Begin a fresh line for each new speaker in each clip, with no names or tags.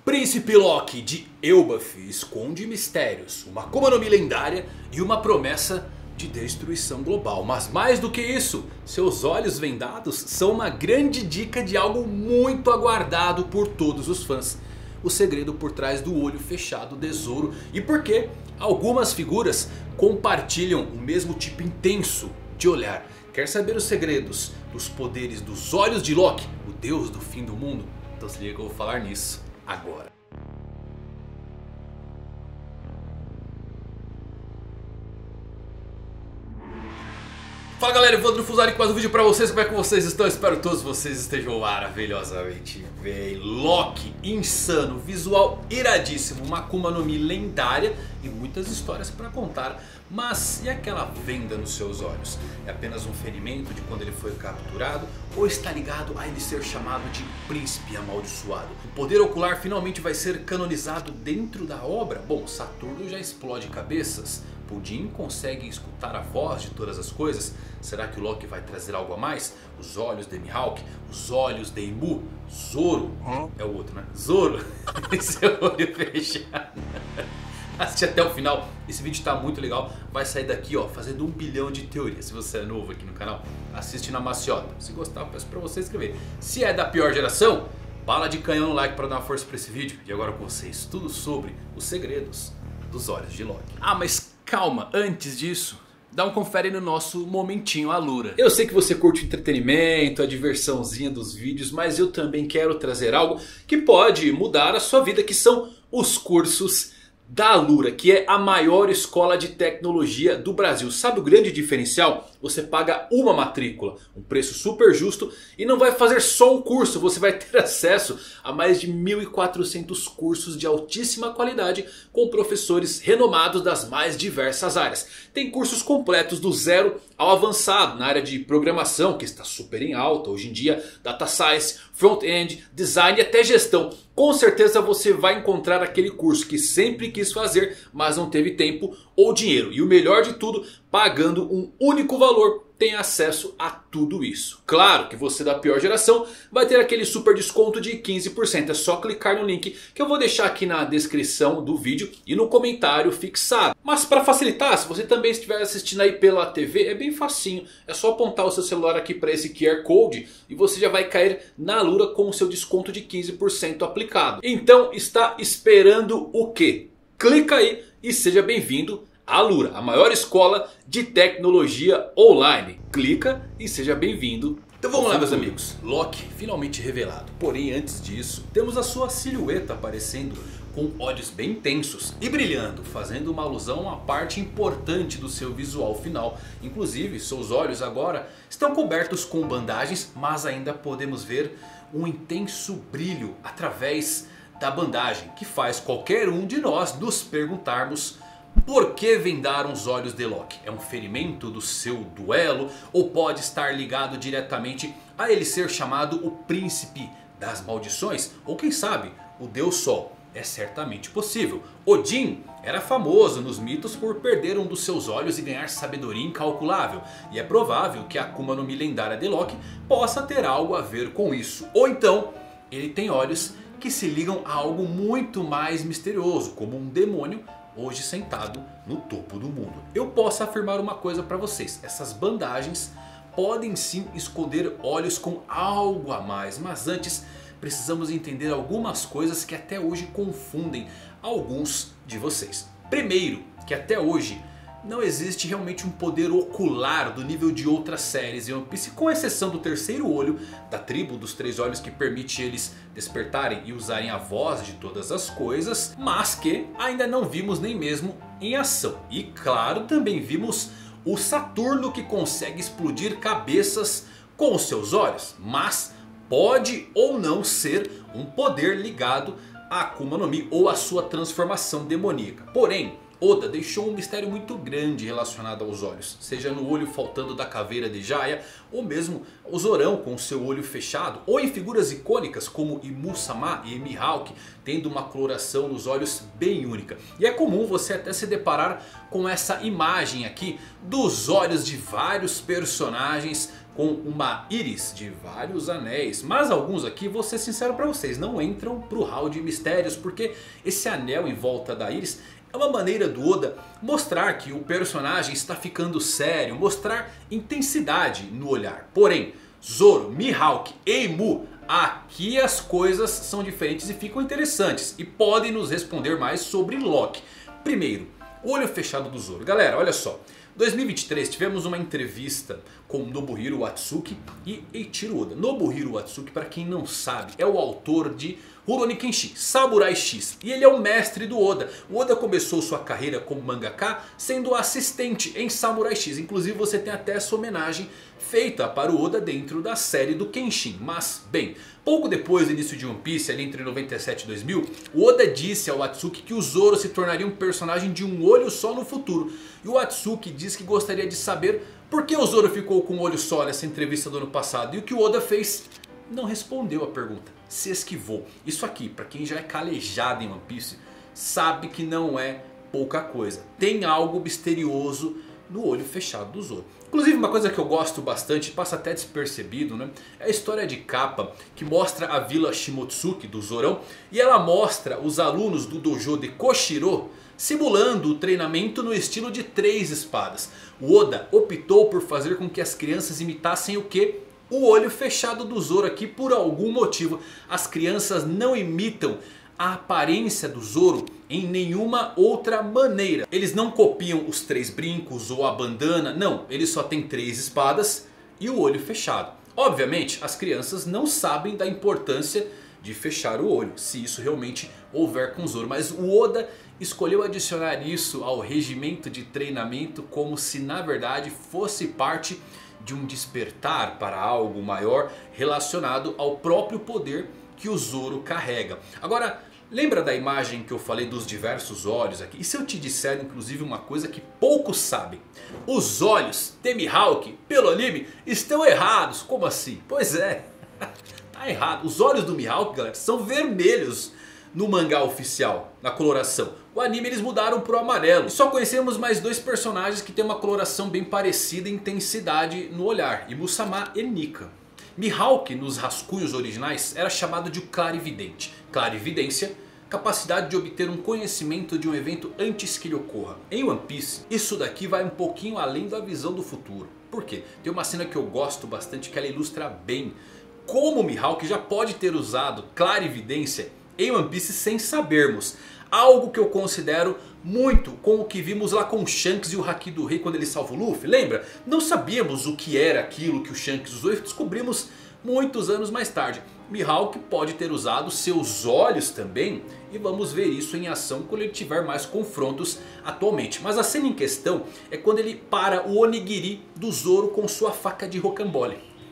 Príncipe Loki de Elbaf esconde mistérios, uma Akuma no Mi lendária e uma promessa de destruição global. Mas mais do que isso, seus olhos vendados são uma grande dica de algo muito aguardado por todos os fãs. O segredo por trás do olho fechado de Zoro e por que algumas figuras compartilham o mesmo tipo intenso de olhar. Quer saber os segredos dos poderes dos olhos de Loki, o deus do fim do mundo? Então se liga que eu vou falar nisso agora. Fala galera, Evandro Fusari com mais um vídeo pra vocês. Como é que vocês estão? Espero que todos vocês estejam maravilhosamente bem. Loki, insano, visual iradíssimo, uma Akuma no Mi lendária e muitas histórias pra contar. Mas e aquela venda nos seus olhos? É apenas um ferimento de quando ele foi capturado? Ou está ligado a ele ser chamado de Príncipe Amaldiçoado? O poder ocular finalmente vai ser canonizado dentro da obra? Bom, Saturno já explode cabeças. Pudim consegue escutar a voz de todas as coisas? Será que o Loki vai trazer algo a mais? Os olhos de Mihawk, os olhos de Imu, Zoro, é o outro né? Zoro, esse olho fechado. Assiste até o final, esse vídeo está muito legal. Vai sair daqui ó, fazendo 1 bilhão de teorias. Se você é novo aqui no canal, assiste na maciota. Se gostar, peço para você inscrever. Se é da pior geração, bala de canhão no like para dar uma força para esse vídeo. E agora com vocês, tudo sobre os segredos dos olhos de Loki. Ah, mas calma, antes disso, dá um confere no nosso momentinho Alura. Eu sei que você curte o entretenimento, a diversãozinha dos vídeos, mas eu também quero trazer algo que pode mudar a sua vida, que são os cursos da Alura, que é a maior escola de tecnologia do Brasil. Sabe o grande diferencial? Você paga uma matrícula, um preço super justo, e não vai fazer só um curso, você vai ter acesso a mais de 1.400 cursos de altíssima qualidade com professores renomados das mais diversas áreas. Tem cursos completos do zero ao avançado na área de programação, que está super em alta hoje em dia, data science, front-end, design e até gestão. Com certeza você vai encontrar aquele curso que sempre quis fazer, mas não teve tempo ou dinheiro. E o melhor de tudo, pagando um único valor, tem acesso a tudo isso. Claro que você da pior geração vai ter aquele super desconto de 15%. É só clicar no link que eu vou deixar aqui na descrição do vídeo e no comentário fixado. Mas para facilitar, se você também estiver assistindo aí pela TV, é bem facinho. É só apontar o seu celular aqui para esse QR Code e você já vai cair na Alura com o seu desconto de 15% aplicado. Então está esperando o quê? Clica aí e seja bem-vindo à Alura, a maior escola de tecnologia online. Clica e seja bem-vindo. Então vamos lá meus amigos, Loki finalmente revelado. Porém antes disso, temos a sua silhueta aparecendo com olhos bem intensos e brilhando, fazendo uma alusão a uma parte importante do seu visual final. Inclusive seus olhos agora estão cobertos com bandagens, mas ainda podemos ver um intenso brilho através da bandagem, que faz qualquer um de nós nos perguntarmos: por que vendaram os olhos de Loki? É um ferimento do seu duelo? Ou pode estar ligado diretamente a ele ser chamado o Príncipe das Maldições? Ou quem sabe o Deus Sol? É certamente possível. Odin era famoso nos mitos por perder um dos seus olhos e ganhar sabedoria incalculável. E é provável que a Akuma no Mi lendária de Loki possa ter algo a ver com isso. Ou então ele tem olhos que se ligam a algo muito mais misterioso, como um demônio hoje sentado no topo do mundo. Eu posso afirmar uma coisa para vocês: essas bandagens podem sim esconder olhos com algo a mais. Mas antes precisamos entender algumas coisas que até hoje confundem alguns de vocês. Primeiro, que até hoje não existe realmente um poder ocular do nível de outras séries de One Piece, com exceção do terceiro olho da tribo dos três olhos, que permite eles despertarem e usarem a voz de todas as coisas, mas que ainda não vimos nem mesmo em ação. E claro, também vimos o Saturno, que consegue explodir cabeças com os seus olhos, mas pode ou não ser um poder ligado a Akuma no Mi ou a sua transformação demoníaca. Porém Oda deixou um mistério muito grande relacionado aos olhos. Seja no olho faltando da caveira de Jaya, ou mesmo o Zorão com o seu olho fechado, ou em figuras icônicas como Imu-sama e Mihawk tendo uma coloração nos olhos bem única. E é comum você até se deparar com essa imagem aqui dos olhos de vários personagens com uma íris de vários anéis. Mas alguns aqui, vou ser sincero para vocês, não entram pro hall de mistérios, porque esse anel em volta da íris é uma maneira do Oda mostrar que o personagem está ficando sério, mostrar intensidade no olhar. Porém, Zoro, Mihawk e Mu, aqui as coisas são diferentes e ficam interessantes e podem nos responder mais sobre Loki. Primeiro, o olho fechado do Zoro. Galera, olha só. Em 2023 tivemos uma entrevista com Nobuhiro Watsuki e Eiichiro Oda. Nobuhiro Watsuki, para quem não sabe, é o autor de Rurouni Kenshin, Samurai X. E ele é o mestre do Oda. O Oda começou sua carreira como mangaka sendo assistente em Samurai X. Inclusive você tem até essa homenagem feita para o Oda dentro da série do Kenshin. Mas, bem, pouco depois do início de One Piece, ali entre 97 e 2000, o Oda disse ao Watsuki que o Zoro se tornaria um personagem de um olho só no futuro. E o Watsuki disse que gostaria de saber por que o Zoro ficou com um olho só nessa entrevista do ano passado. E o que o Oda fez? Não respondeu a pergunta, se esquivou. Isso aqui, para quem já é calejado em One Piece, sabe que não é pouca coisa. Tem algo misterioso no olho fechado do Zoro. Inclusive uma coisa que eu gosto bastante, passa até despercebido, né? É a história de capa que mostra a vila Shimotsuki do Zorão. E ela mostra os alunos do dojo de Koshiro simulando o treinamento no estilo de 3 espadas. O Oda optou por fazer com que as crianças imitassem o quê? O olho fechado do Zoro aqui por algum motivo. As crianças não imitam a aparência do Zoro em nenhuma outra maneira. Eles não copiam os 3 brincos ou a bandana. Não, eles só têm 3 espadas e o olho fechado. Obviamente as crianças não sabem da importância de fechar o olho, se isso realmente houver com o Zoro. Mas o Oda escolheu adicionar isso ao regimento de treinamento como se na verdade fosse parte de um despertar para algo maior relacionado ao próprio poder que o Zoro carrega. Agora, lembra da imagem que eu falei dos diversos olhos aqui? E se eu te disser inclusive uma coisa que poucos sabem? Os olhos de Mihawk pelo anime estão errados. Como assim? Pois é, tá errado. Os olhos do Mihawk, galera, são vermelhos no mangá oficial, na coloração. O anime eles mudaram pro amarelo. E só conhecemos mais 2 personagens que tem uma coloração bem parecida em intensidade no olhar. Imusama e Nika. Mihawk nos rascunhos originais era chamado de clarividente. Clarividência, capacidade de obter um conhecimento de um evento antes que ele ocorra. Em One Piece, isso daqui vai um pouquinho além da visão do futuro. Por quê? Tem uma cena que eu gosto bastante que ela ilustra bem como Mihawk já pode ter usado clarividência em One Piece sem sabermos. Algo que eu considero muito com o que vimos lá com o Shanks e o Haki do Rei quando ele salva o Luffy. Lembra? Não sabíamos o que era aquilo que o Shanks usou e descobrimos muitos anos mais tarde. Mihawk pode ter usado seus olhos também. E vamos ver isso em ação quando ele tiver mais confrontos atualmente. Mas a cena em questão é quando ele para o Onigiri do Zoro com sua faca de rocambole.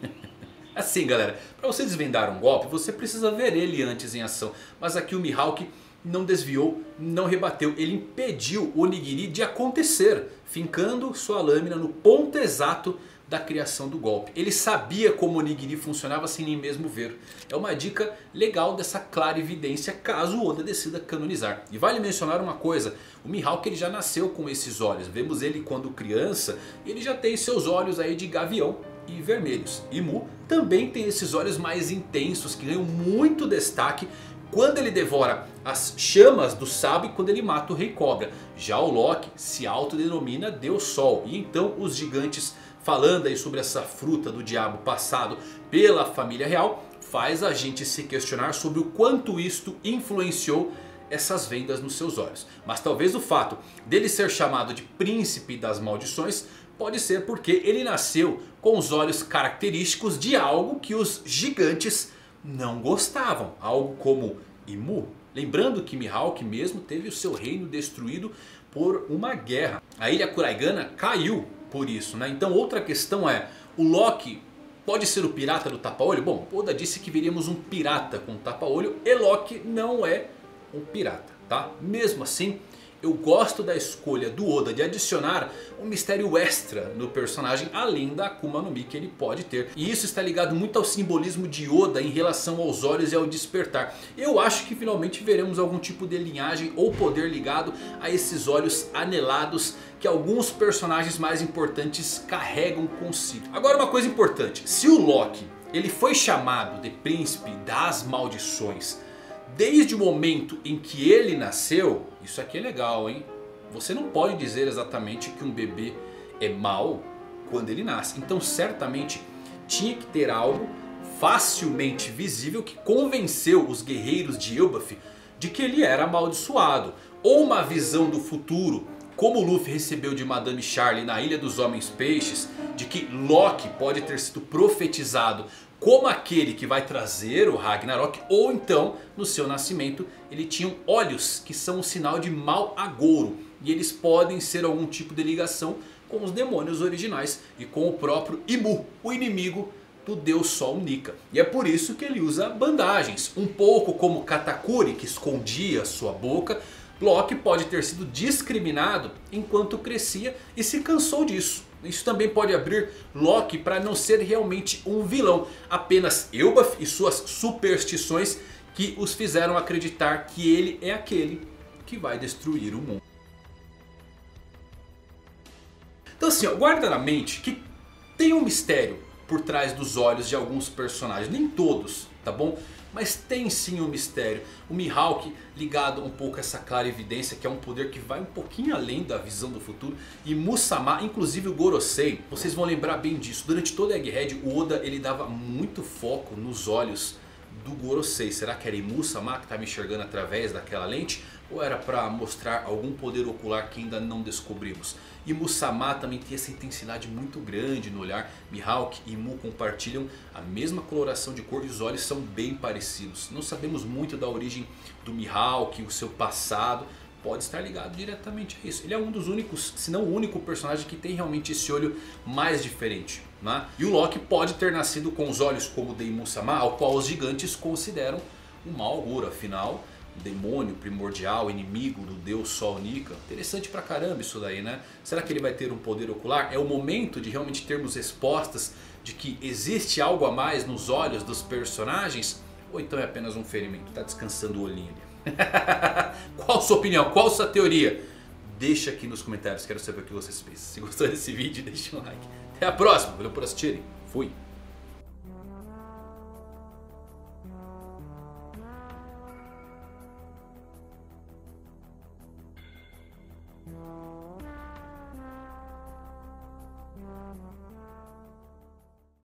Assim galera, para você desvendar um golpe você precisa ver ele antes em ação. Mas aqui o Mihawk não desviou, não rebateu. Ele impediu o Onigiri de acontecer, fincando sua lâmina no ponto exato da criação do golpe. Ele sabia como o Onigiri funcionava sem nem mesmo ver. É uma dica legal dessa clarividência caso o Oda decida canonizar. E vale mencionar uma coisa, o Mihawk ele já nasceu com esses olhos. Vemos ele quando criança e ele já tem seus olhos aí de gavião e vermelhos. E Mu também tem esses olhos mais intensos que ganham muito destaque quando ele devora as chamas do sábio e quando ele mata o Rei Cobra. Já o Loki se autodenomina Deus Sol. E então os gigantes falando aí sobre essa fruta do diabo passado pela família real faz a gente se questionar sobre o quanto isto influenciou essas vendas nos seus olhos. Mas talvez o fato dele ser chamado de príncipe das maldições pode ser porque ele nasceu com os olhos característicos de algo que os gigantes não gostavam. Algo como Imu. Lembrando que Mihawk mesmo teve o seu reino destruído por uma guerra. A ilha Kuraigana caiu por isso, né? Então outra questão é, o Loki pode ser o pirata do tapa-olho? Bom, Oda disse que veríamos um pirata com tapa-olho e Loki não é um pirata, tá? Mesmo assim, eu gosto da escolha do Oda de adicionar um mistério extra no personagem, além da Akuma no Mi que ele pode ter. E isso está ligado muito ao simbolismo de Oda em relação aos olhos e ao despertar. Eu acho que finalmente veremos algum tipo de linhagem ou poder ligado a esses olhos anelados que alguns personagens mais importantes carregam consigo. Agora uma coisa importante, se o Loki ele foi chamado de Príncipe das Maldições desde o momento em que ele nasceu, isso aqui é legal, hein? Você não pode dizer exatamente que um bebê é mau quando ele nasce. Então certamente tinha que ter algo facilmente visível que convenceu os guerreiros de Elbaf de que ele era amaldiçoado. Ou uma visão do futuro, como o Luffy recebeu de Madame Charlie na Ilha dos Homens Peixes, de que Loki pode ter sido profetizado como aquele que vai trazer o Ragnarok. Ou então no seu nascimento ele tinha olhos que são um sinal de mau agouro. E eles podem ser algum tipo de ligação com os demônios originais e com o próprio Imu, o inimigo do Deus Sol Nika. E é por isso que ele usa bandagens. Um pouco como Katakuri, que escondia sua boca. Loki pode ter sido discriminado enquanto crescia e se cansou disso. Isso também pode abrir Loki para não ser realmente um vilão. Apenas Elbaf e suas superstições que os fizeram acreditar que ele é aquele que vai destruir o mundo. Então assim, ó, guarda na mente que tem um mistério por trás dos olhos de alguns personagens. Nem todos, tá bom? Mas tem sim um mistério. O Mihawk ligado um pouco a essa clarividência, que é um poder que vai um pouquinho além da visão do futuro. E Musama, inclusive o Gorosei, vocês vão lembrar bem disso. Durante toda a Egghead, o Oda ele dava muito foco nos olhos do Gorosei. Será que era Musama que estava enxergando através daquela lente? Ou era para mostrar algum poder ocular que ainda não descobrimos? E Musama também tem essa intensidade muito grande no olhar. Mihawk e Mu compartilham a mesma coloração de cor e os olhos são bem parecidos. Não sabemos muito da origem do Mihawk, o seu passado. Pode estar ligado diretamente a isso. Ele é um dos únicos, se não o único personagem que tem realmente esse olho mais diferente, né? E o Loki pode ter nascido com os olhos como o de Musama, ao qual os gigantes consideram um mau agouro. Afinal, demônio primordial, inimigo do Deus Sol Nika. Interessante pra caramba isso daí, né? Será que ele vai ter um poder ocular? É o momento de realmente termos respostas de que existe algo a mais nos olhos dos personagens? Ou então é apenas um ferimento? Tá descansando o olhinho ali. Qual a sua opinião? Qual a sua teoria? Deixa aqui nos comentários, quero saber o que vocês pensam. Se gostou desse vídeo, deixa um like. Até a próxima, valeu por assistirem. Fui.